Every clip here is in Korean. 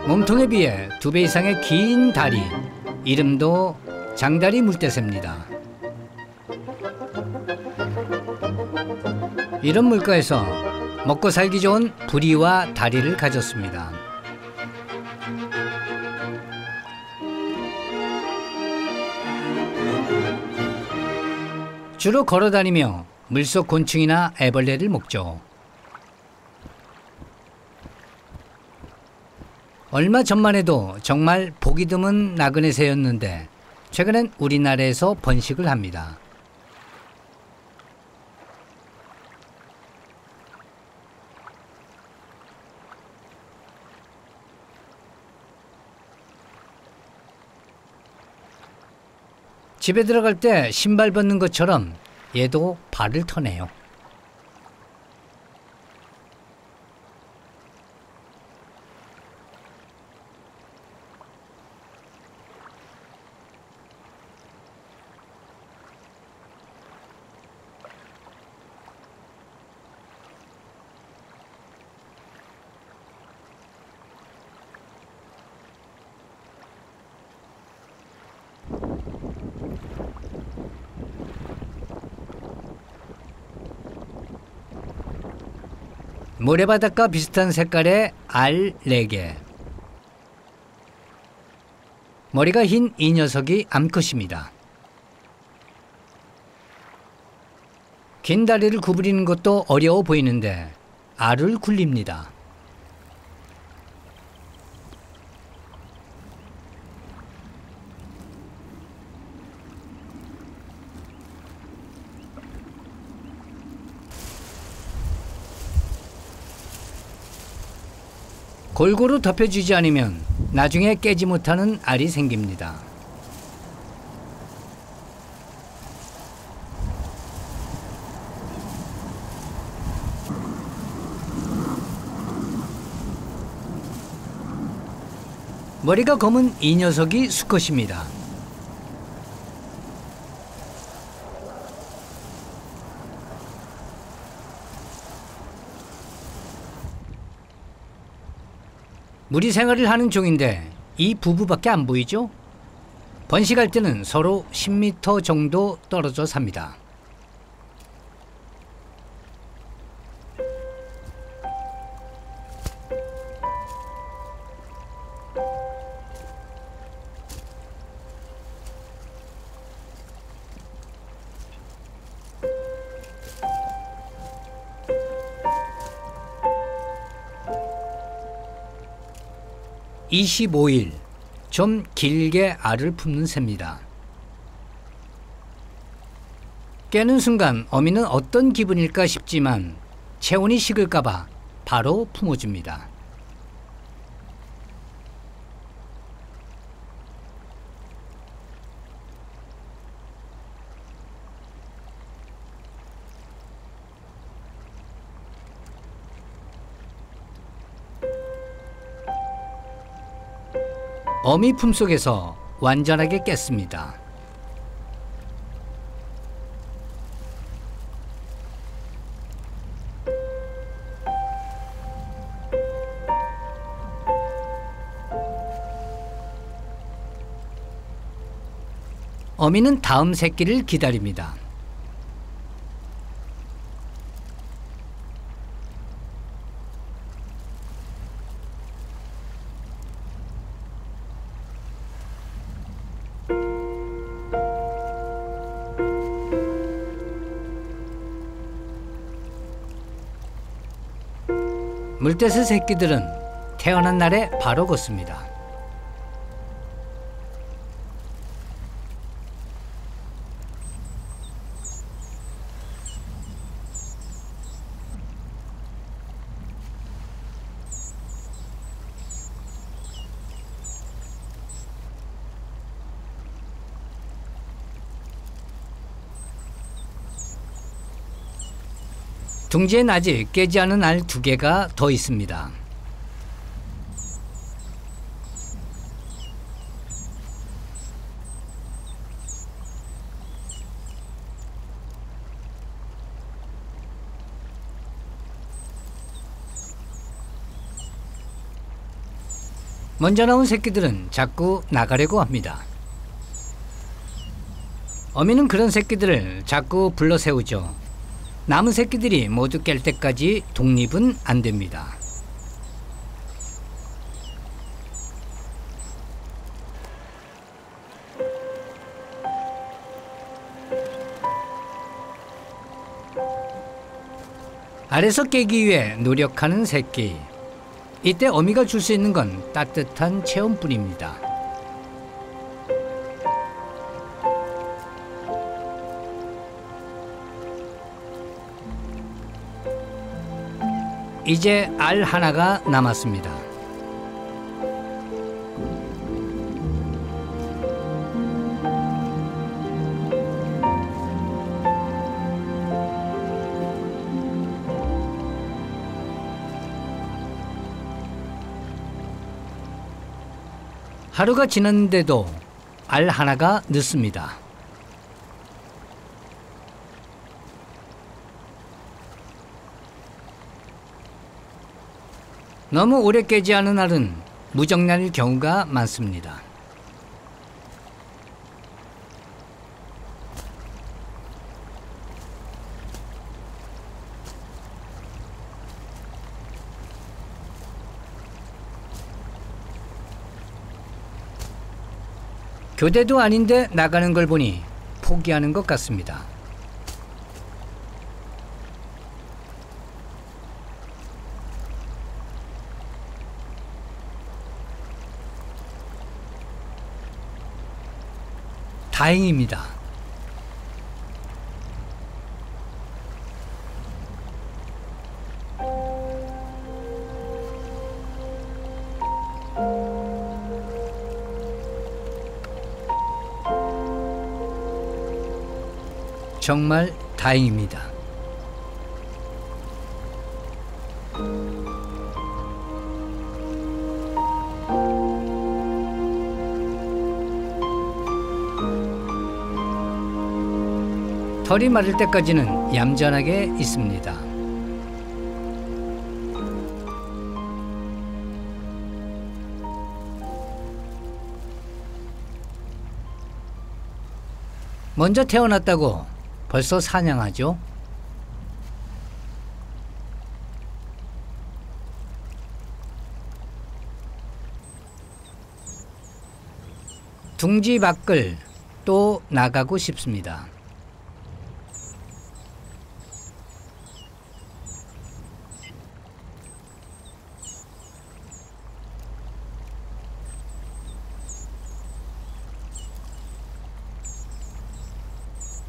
몸통에 비해 2배 이상의 긴 다리, 이름도 장다리 물대새입니다. 이런 물가에서 먹고 살기 좋은 부리와 다리를 가졌습니다. 주로 걸어다니며 물속 곤충이나 애벌레를 먹죠. 얼마 전만 해도 정말 보기 드문 나그네 새였는데 최근엔 우리나라에서 번식을 합니다. 집에 들어갈 때 신발 벗는 것처럼 얘도 발을 터네요. 모래바닥과 비슷한 색깔의 알 4개. 머리가 흰 이 녀석이 암컷입니다. 긴 다리를 구부리는 것도 어려워 보이는데 알을 굴립니다. 골고루 덮여주지 않으면 나중에 깨지 못하는 알이 생깁니다. 머리가 검은 이 녀석이 수컷입니다. 무리 생활을 하는 종인데 이 부부밖에 안 보이죠? 번식할 때는 서로 10m 정도 떨어져 삽니다. (25일) 좀 길게 알을 품는 새입니다. 깨는 순간 어미는 어떤 기분일까 싶지만 체온이 식을까봐 바로 품어줍니다. 어미 품속에서 완전하게 깼습니다. 어미는 다음 새끼를 기다립니다. 물대새 새끼들은 태어난 날에 바로 걷습니다. 둥지엔 아직 깨지 않은 알 2개가 더 있습니다. 먼저 나온 새끼들은 자꾸 나가려고 합니다. 어미는 그런 새끼들을 자꾸 불러 세우죠. 남은 새끼들이 모두 깰 때까지 독립은 안 됩니다. 알에서 깨기 위해 노력하는 새끼. 이때 어미가 줄 수 있는 건 따뜻한 체온뿐입니다. 이제 알 하나가 남았습니다. 하루가 지났는데도 알 하나가 늦습니다. 너무 오래 깨지 않은 알은 무정란일 경우가 많습니다. 교대도 아닌데 나가는 걸 보니 포기하는 것 같습니다. 다행입니다. 정말 다행입니다. 털이 마를 때까지는 얌전하게 있습니다. 먼저 태어났다고 벌써 사냥하죠? 둥지 밖을 또 나가고 싶습니다.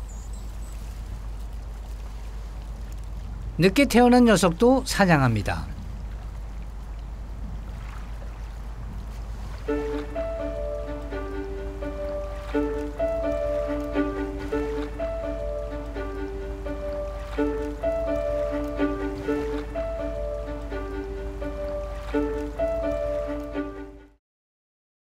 늦게 태어난 녀석도 사냥합니다.